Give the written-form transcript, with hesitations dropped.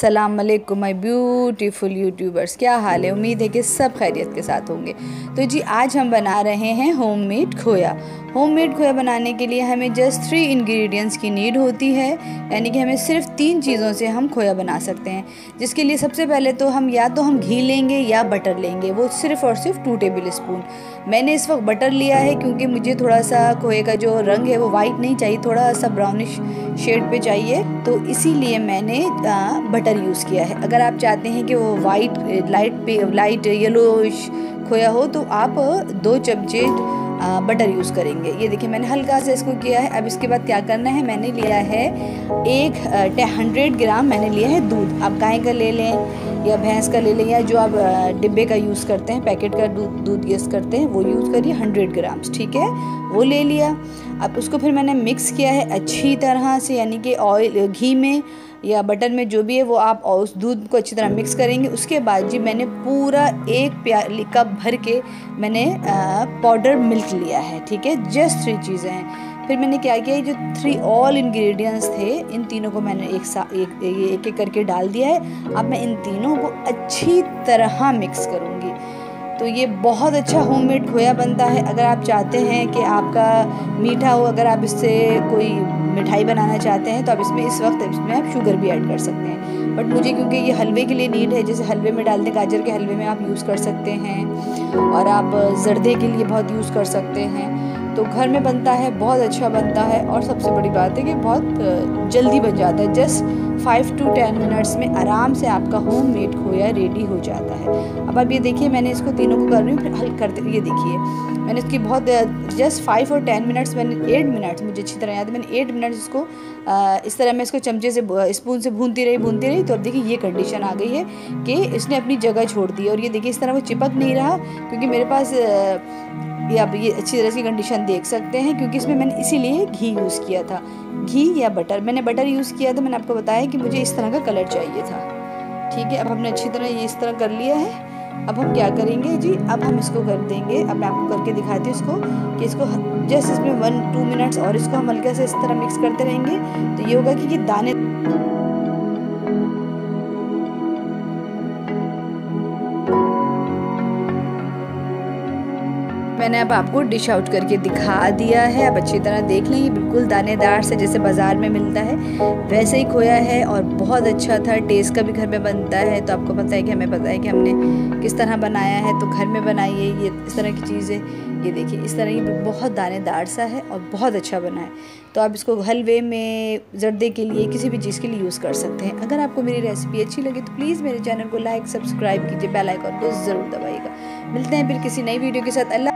अस्सलाम वालेकुम my beautiful YouTubers, क्या हाल है। उम्मीद है कि सब खैरियत के साथ होंगे। तो जी आज हम बना रहे हैं होममेड खोया। होममेड खोया बनाने के लिए हमें जस्ट 3 इंग्रेडिएंट्स की नीड होती है, यानी कि हमें सिर्फ 3 चीज़ों से हम खोया बना सकते हैं। जिसके लिए सबसे पहले तो हम घी लेंगे या बटर लेंगे, वो सिर्फ़ और सिर्फ 2 टेबल स्पून। मैंने इस वक्त बटर लिया है क्योंकि मुझे थोड़ा सा खोए का जो रंग है वो वाइट नहीं चाहिए, थोड़ा सा ब्राउनिश शेड पे चाहिए, तो इसीलिए मैंने बटर यूज़ किया है। अगर आप चाहते हैं कि वो लाइट येलोइश खोया हो तो आप 2 चमचे बटर यूज़ करेंगे। ये देखिए मैंने हल्का सा इसको किया है। अब इसके बाद क्या करना है, मैंने लिया है 100 ग्राम मैंने लिया है दूध। आप गाय का ले लें या भैंस का ले लें, या जो आप डिब्बे का यूज़ करते हैं, पैकेट का दूध यूज़ करते हैं वो यूज़ करिए। 100 ग्राम्स, ठीक है, वो ले लिया। अब उसको फिर मैंने मिक्स किया है अच्छी तरह से, यानी कि घी में या बटर में जो भी है वो आप उस दूध को अच्छी तरह मिक्स करेंगे। उसके बाद जी मैंने पूरा 1 कप भर के मैंने पाउडर मिल्क लिया है, ठीक है। जस्ट 3 चीज़ें हैं। फिर मैंने क्या किया, जो 3 ऑल इंग्रेडिएंट्स थे, इन तीनों को मैंने एक करके डाल दिया है। अब मैं इन तीनों को अच्छी तरह मिक्स करूँगी। तो ये बहुत अच्छा होममेड खोया बनता है। अगर आप चाहते हैं कि आपका मीठा हो, अगर आप इससे कोई मिठाई बनाना चाहते हैं तो आप इस वक्त आप शुगर भी ऐड कर सकते हैं। बट मुझे क्योंकि ये हलवे के लिए नीड है, जैसे हलवे में डालते हैं, गाजर के हलवे में आप यूज़ कर सकते हैं, और आप जर्दे के लिए बहुत यूज़ कर सकते हैं। तो घर में बनता है, बहुत अच्छा बनता है, और सबसे बड़ी बात है कि बहुत जल्दी बन जाता है। जस्ट 5 to 10 मिनट्स में आराम से आपका होममेड खोया रेडी हो जाता है। अब आप ये देखिए, मैंने इसको तीनों को कर रही हूँ, फिर हल करते, ये देखिए मैंने इसकी बहुत जस्ट 5 और 10 मिनट्स, मैंने 8 मिनट्स, मुझे अच्छी तरह याद है, मैंने 8 मिनट्स इसको इस तरह मैं इसको चमचे से स्पून से भूनती रही। तो अब देखिए ये कंडीशन आ गई है कि इसने अपनी जगह छोड़ दी, और ये देखिए इस तरह वो चिपक नहीं रहा, क्योंकि मेरे पास ये आप ये अच्छी तरह की कंडीशन देख सकते हैं, क्योंकि इसमें मैंने इसीलिए घी यूज़ किया था, घी या बटर। मैंने बटर यूज़ किया था, मैंने आपको बताया कि मुझे इस तरह का कलर चाहिए था, ठीक है। अब हमने अच्छी तरह ये इस तरह कर लिया है। अब हम क्या करेंगे जी, अब हम इसको कर देंगे, अब मैं आपको करके दिखाती हूँ इसको, कि इसको जस्ट इसमें 1-2 मिनट्स और इसको हम हल्के से इस तरह मिक्स करते रहेंगे। तो ये होगा कि ये दाने मैंने अब आपको डिश आउट करके दिखा दिया है। अब अच्छी तरह देख लें, ये बिल्कुल दानेदार से जैसे बाज़ार में मिलता है वैसे ही खोया है, और बहुत अच्छा था। टेस्ट का भी घर में बनता है, तो आपको पता है कि हमें पता है कि हमने किस तरह बनाया है, तो घर में बनाइए ये इस तरह की चीज़ें। ये देखिए इस तरह ये बहुत दानेदार सा है और बहुत अच्छा बना है। तो आप इसको हलवे में, जर्दे के लिए, किसी भी चीज़ के लिए यूज़ कर सकते हैं। अगर आपको मेरी रेसिपी अच्छी लगी तो प्लीज़ मेरे चैनल को लाइक सब्सक्राइब कीजिए, बेल आइकन को ज़रूर दबाइएगा। मिलते हैं फिर किसी नई वीडियो के साथ। अल्लाह।